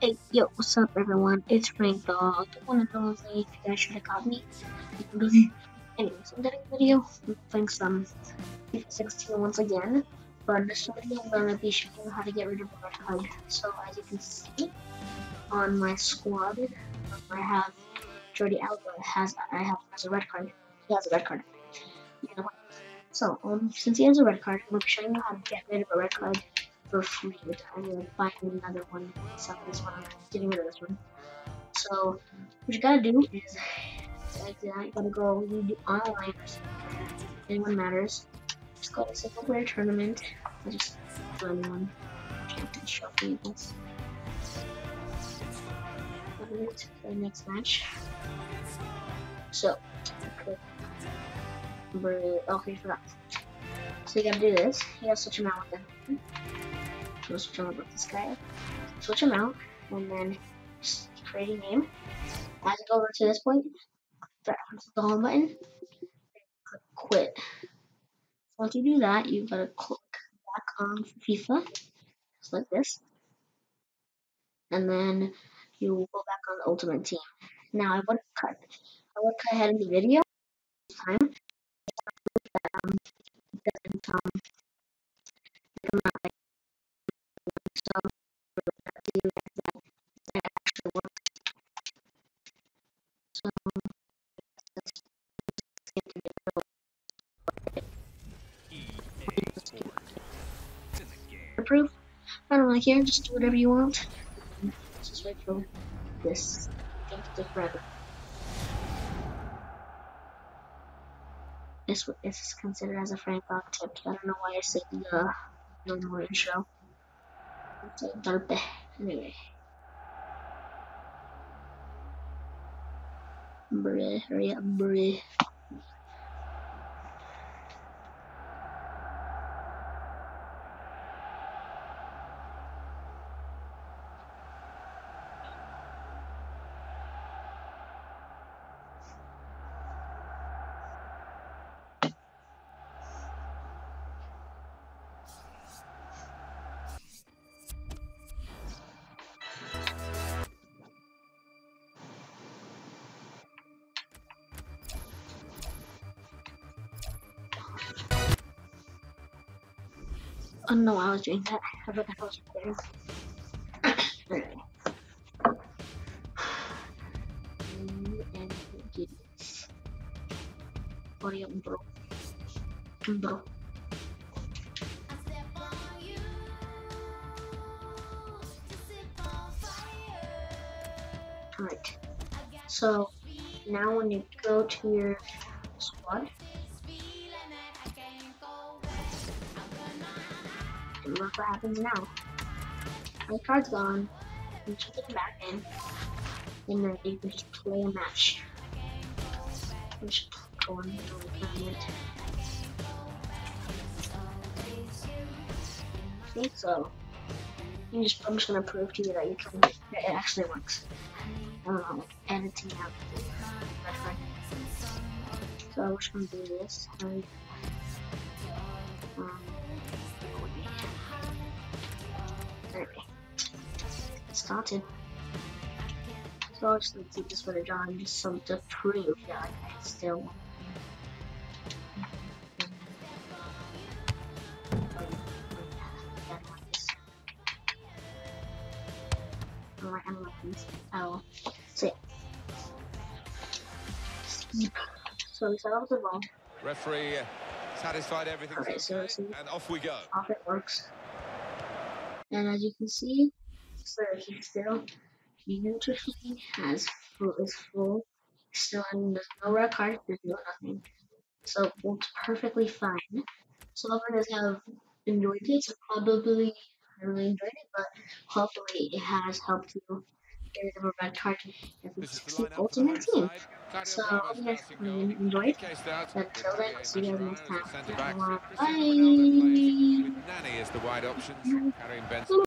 Hey, yo, what's up, everyone? It's FrankDog, the one and only. You guys should have caught me. Anyways, I'm doing a video. I'm playing some FIFA 16 once again. But in this video, I'm going to be showing you how to get rid of a red card. So, as you can see, on my squad, I have Jordi Alba has a red card. He has a red card. Yeah. So, since he has a red card, I'm going to be showing you how to get rid of a red card for free without buying another one. So this one, I'm getting rid of this one. So what you gotta do is, you gotta go do online or something. Anyone matters. Just go to single player tournament. I'll just do anyone. Championship equals. For the next match. So, okay, forgot. So you gotta do this. You gotta switch him out with them. So switch him out with this guy. Switch him out, and then just create a name. As you go over to this point, press the home button, click quit. Once you do that, you gotta click back on FIFA, just like this, and then you will go back on the Ultimate Team. Now I would cut ahead in the video this time. It doesn't come out like so that actually works. So approve. I don't really care. Just do whatever you want. Just wait for this thing to take forever. This is considered as a FrankDog tip. I don't know why I said the normal intro. Anyway. Bruh, hurry up, bruh. Oh no, I was doing that. I forgot I was recording. Anyway. And do this. Hurry up, bro. Bro. Alright. So, now when you go to your squad, and look what happens now. My card's gone. You just get it back in, and then you can just play a match. Just go on tournament. See, so I'm just gonna prove to you that you can. That it actually works. I don't know, like editing out. So we're just gonna do this. Anyway, it started. So I'll just keep this footage on just so to prove that I still. Alright, I'm like this. Oh, so yeah. So we start off with the ball. Referee satisfied everything's okay, okay, so and off we go. Off it works. And as you can see, sir, he's still beautifully is full. Still, and there's no red card, there's no nothing. So it's perfectly fine. So hope you guys have enjoyed this. Probably I really enjoyed it, but hopefully it has helped you get rid of a red card if you 16 Ultimate Team. So I hope you guys enjoyed. Until then, I'll see you guys next time. Bye.